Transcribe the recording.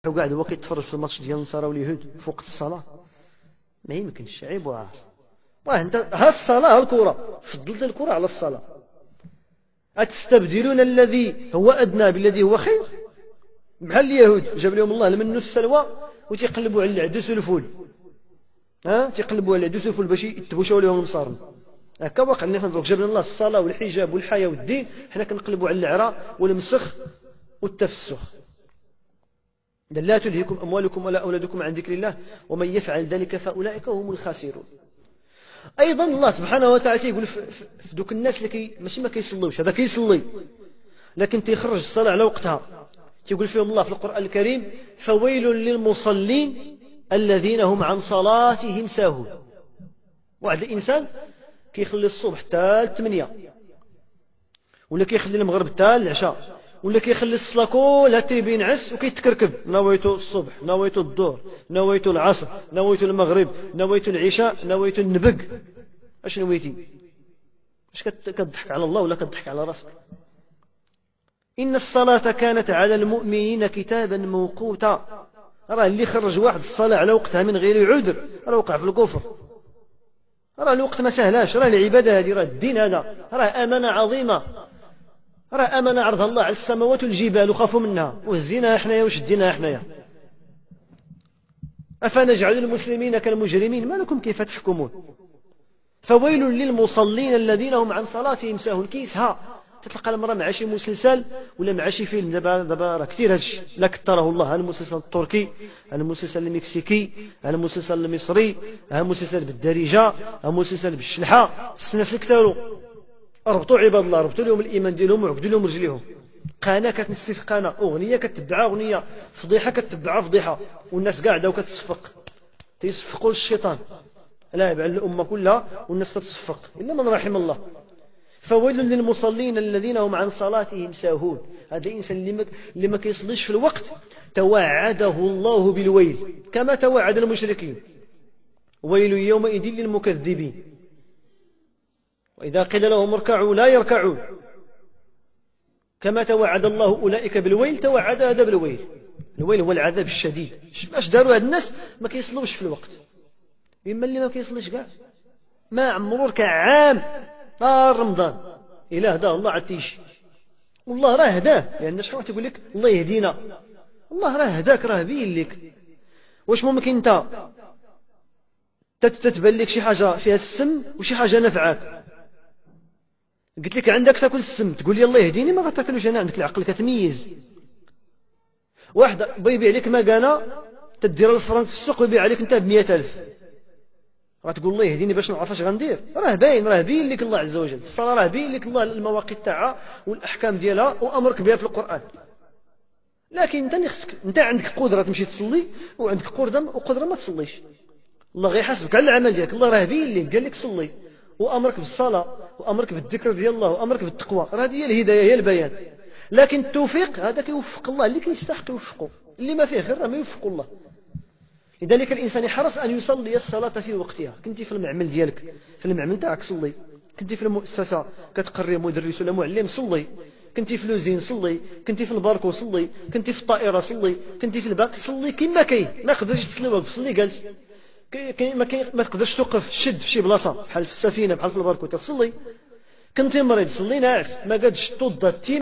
وقاعد هو كيتفرج في الماتش ديال النصارى واليهود في وقت الصلاه. ما يمكنش، عيب وعار. انت ها الصلاه ها الكره، فضلت الكره على الصلاه. أتستبدلون الذي هو ادنى بالذي هو خير؟ بحال اليهود جاب لهم الله المن والسلوى وتيقلبوا على العدس والفول. تيقلبوا على العدس والفول باش يتبوشوا لهم المصارم. هكا واقع لنا دروك جاب لنا الله الصلاه والحجاب والحياه والدين، حنا كنقلبوا على العراء والمسخ والتفسخ. لا تلهكم أموالكم ولا أولادكم عن ذكر الله ومن يفعل ذلك فأولئك هم الخاسرون. أيضا الله سبحانه وتعالى يقول في دوك الناس اللي ماشي ما كيصليوش، هذا كيصلي لكن تيخرج الصلاة على وقتها، تيقول فيهم الله في القرآن الكريم: فويل للمصلين الذين هم عن صلاتهم ساهون. واحد الإنسان كيخلي الصبح حتى 8 ولا كيخلي المغرب حتى العشاء ولا كيخلي الصلاه كلها تيبي ينعس وكيتكركب، نويتو الصبح، نويتو الظهر، نويتو العصر، نويتو المغرب، نويتو العشاء، نويتو النبق. اش نويتي؟ اش كتضحك على الله ولا كتضحك على راسك؟ ان الصلاه كانت على المؤمنين كتابا موقوتا. راه اللي خرج واحد الصلاه على وقتها من غير عذر راه وقع في الكفر. راه الوقت ما سهلاش، راه العباده هذه، راه الدين هذا، راه امانه عظيمه، راه أمانة عرضها الله على السماوات والجبال وخافوا منها، وهزيناها حنايا وشديناها حنايا. أفنجعل المسلمين كالمجرمين ما لكم كيف تحكمون. فويل للمصلين الذين هم عن صلاتهم ساهون. كيسها تتلقى المرأة مع شي مسلسل ولا مع شي فيلم، دابا راه كثير هادشي، لا كثره الله، المسلسل التركي، المسلسل المكسيكي، المسلسل المصري، المسلسل بالدارجة، المسلسل بالشلحة، الناس كثروا. ربطوا عباد الله، ربطوا لهم الايمان ديالهم وعقدوا لهم رجليهم. قناه كتنسي في قناه، اغنيه كتبع اغنيه، فضيحه كتبع فضيحه، والناس قاعده وكتصفق، تيصفقوا للشيطان لاعب على الامه كلها والناس تتصفق الا من رحم الله. فويل للمصلين الذين هم عن صلاتهم ساهون. هذا الانسان اللي ما كيصليش في الوقت توعده الله بالويل كما توعد المشركين. ويل يومئذ للمكذبين وإذا قيل لهم اركعوا لا يركعون. كما توعد الله أولئك بالويل توعد هذا بالويل. الويل هو العذاب الشديد. اش داروا هاد الناس؟ ما كيصلوش في الوقت. إما اللي ما كيصليش كاع ما عمرو ركع عام نهار رمضان إلا هداه الله عاد تيجي. والله راه هداه، لأن شحال تيقول لك الله يهدينا، الله راه هداك، راه بين لك. واش ممكن أنت تتبان لك شي حاجة فيها السم وشي حاجة نفعاك؟ قلت لك عندك تاكل السم تقول لي الله يهديني، ما غتاكلوش. انا عندك العقل كتميز. واحد بغى يبيع لك مكانه تدير الفرنك في السوق ويبيع عليك انت ب100,000، غتقول الله يهديني باش نعرف اش غندير؟ راه باين، راه باين لك الله عز وجل. الصلاه راه باين لك الله المواقيت تاعها والاحكام ديالها وامرك بها في القران. لكن انت خصك، انت عندك قدره تمشي تصلي وعندك قدره ما تصليش. الله غيحاسبك على العمل ديالك. الله راه باين لك، قال لك صلي وامرك بالصلاه وامرك بالذكر ديال الله وامرك بالتقوى. راه هذه هي الهدايه، هي البيان. لكن التوفيق هذا كيوفق الله، اللي كيستحق يوفقه، اللي ما فيه غير راه ما يوفق الله. لذلك الانسان يحرص ان يصلي الصلاه في وقتها. كنتي في المعمل ديالك، في المعمل تاعك صلي. كنتي في المؤسسه كتقري مدرس ولا معلم صلي. كنتي في لوزين صلي. كنتي في الباركو صلي. كنتي في الطائره صلي. كنتي في الباك صلي كما كاين. ما قدرتش تصلي واقف صلي جالس. ما تقدرش توقف شد في شي بلاصه بحال في السفينه بحال في الباركو تصلي. كنتي مريض صلي ناعس. ما قادش توضى